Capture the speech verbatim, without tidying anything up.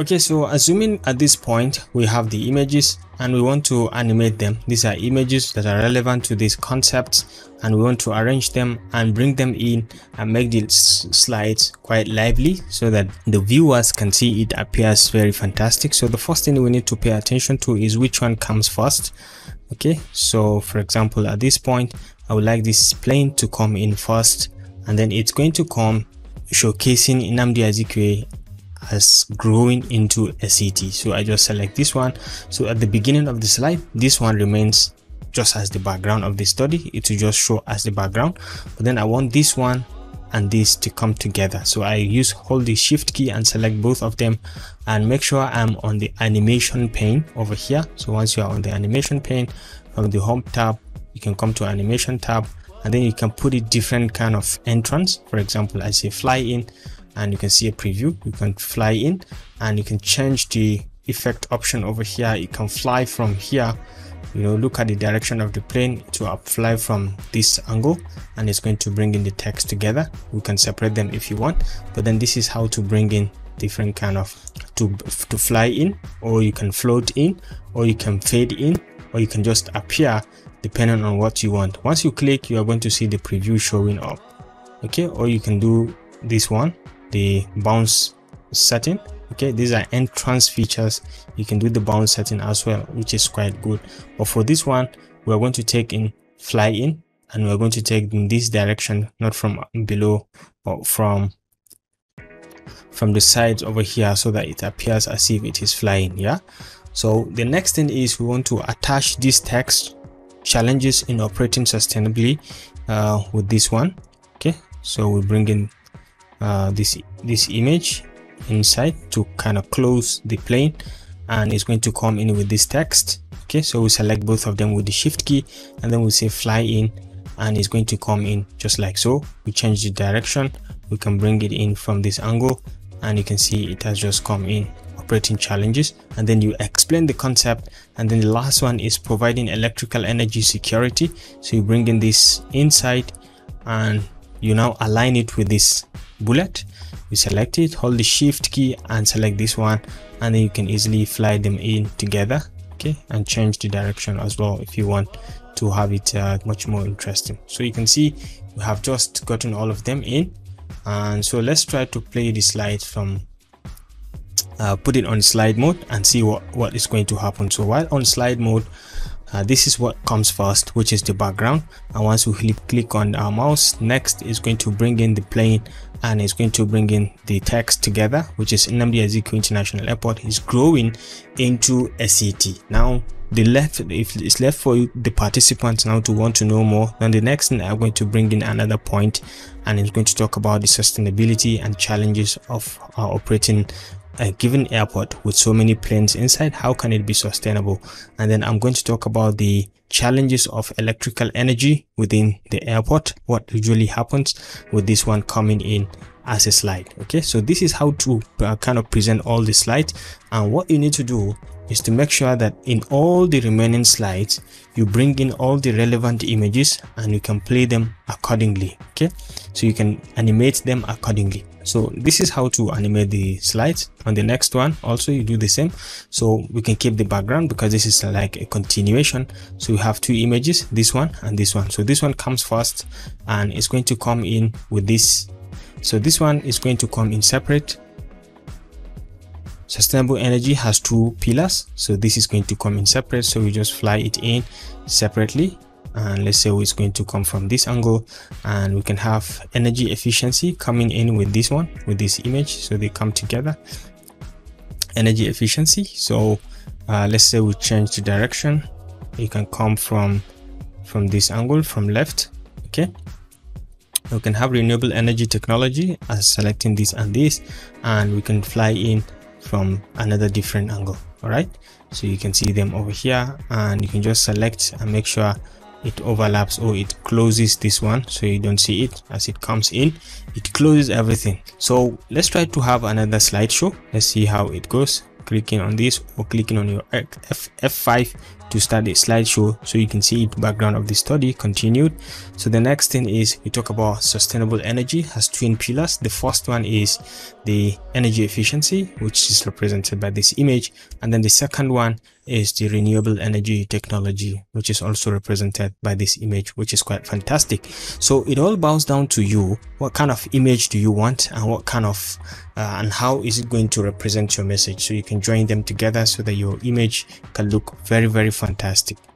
Okay, so assuming at this point we have the images and we want to animate them. These are images that are relevant to these concepts, and we want to arrange them and bring them in and make the slides quite lively so that the viewers can see it appears very fantastic. So the first thing we need to pay attention to is which one comes first. Okay, so for example, at this point I would like this plane to come in first, and then it's going to come showcasing Nnamdi Azikiwe as growing into a city. So I just select this one. So at the beginning of the slide, this one remains just as the background of the study. It will just show as the background, but then I want this one and this to come together. So I use hold the shift key and select both of them and make sure I'm on the animation pane over here. So once you are on the animation pane, from the home tab you can come to animation tab, and then you can put a different kind of entrance. For example, I say fly in, and you can see a preview. You can fly in and you can change the effect option over here. You can fly from here, you know, look at the direction of the plane to fly from this angle, and it's going to bring in the text together. You can separate them if you want, but then this is how to bring in different kind of to to fly in, or you can float in, or you can fade in, or you can just appear depending on what you want. Once you click, you are going to see the preview showing up. Okay, or you can do this one, the bounce setting. Okay, these are entrance features. You can do the bounce setting as well, which is quite good. But for this one, we're going to take in fly in, and we're going to take in this direction, not from below, but from from the sides over here, so that it appears as if it is flying. Yeah, so the next thing is we want to attach this text, challenges in operating sustainably, uh, with this one. Okay, so we bring in uh, this this image inside to kind of close the plane, and it's going to come in with this text. Okay, so we select both of them with the shift key, and then we say fly in, and it's going to come in just like so. We change the direction, we can bring it in from this angle, and you can see it has just come in. Operating challenges, and then you explain the concept, and then the last one is providing electrical energy security. So you bring in this inside, and you now align it with this bullet. You select it, hold the shift key and select this one, and then you can easily fly them in together. Okay, and change the direction as well if you want to have it uh, much more interesting. So you can see we have just gotten all of them in, and so let's try to play the slide from Uh, put it on slide mode and see what what is going to happen. So while on slide mode, uh, this is what comes first, which is the background, and once we click, click on our mouse, next is going to bring in the plane, and it's going to bring in the text together, which is Nnamdi Azikiwe International Airport is growing into a city. Now the left, if it's left for you, the participants now to want to know more, then the next thing I'm going to bring in another point, and it's going to talk about the sustainability and challenges of uh, operating a given airport with so many planes inside. How can it be sustainable? And then I'm going to talk about the challenges of electrical energy within the airport, what usually happens with this one coming in as a slide. Okay, so this is how to uh, kind of present all the slides, and what you need to do is to make sure that in all the remaining slides you bring in all the relevant images and you can play them accordingly. Okay, so you can animate them accordingly. So this is how to animate the slides. On the next one also you do the same. So we can keep the background because this is like a continuation. So we have two images, this one and this one. So this one comes first, and it's going to come in with this. So this one is going to come in separate. Sustainable energy has two pillars, so this is going to come in separate. So we just fly it in separately, and let's say it's going to come from this angle, and we can have energy efficiency coming in with this one, with this image, so they come together. Energy efficiency, so uh, let's say we change the direction, you can come from from this angle, from left. Okay, we can have renewable energy technology as selecting this and this, and we can fly in from another different angle. All right, so you can see them over here, and you can just select and make sure it overlaps or it closes this one, so you don't see it as it comes in. It closes everything. So let's try to have another slideshow. Let's see how it goes. clicking on this or clicking on your F F5 to start the slideshow so you can see the background of the study continued. So the next thing is we talk about sustainable energy has twin pillars. The first one is the energy efficiency, which is represented by this image, and then the second one is the renewable energy technology, which is also represented by this image, which is quite fantastic. So it all boils down to you. What kind of image do you want, and what kind of uh, and how is it going to represent your message? So you can join them together so that your image can look very very fantastic.